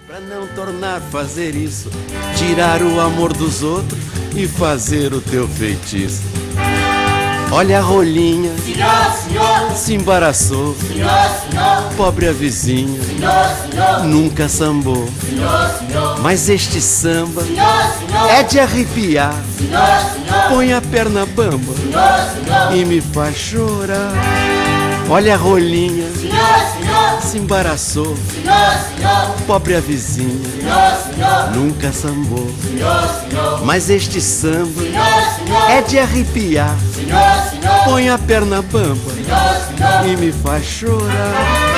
Pra não tornar fazer isso, tirar o amor dos outros e fazer o teu feitiço. Olha a rolinha, senhor, senhor, se embaraçou, senhor, senhor, pobre a vizinha, senhor, senhor, nunca sambou. senhor, senhor, Mas este samba senhor, senhor, é de arrepiar, senhor, senhor, põe a perna bamba senhor, senhor, e me faz chorar. Olha a rolinha, senhor, senhor, se embaraçou, senhor, senhor, pobre a vizinha, senhor, senhor, nunca sambou. senhor, senhor, Mas este samba senhor, senhor, é de arrepiar, senhor, senhor, põe a perna bamba senhor, senhor, e me faz chorar.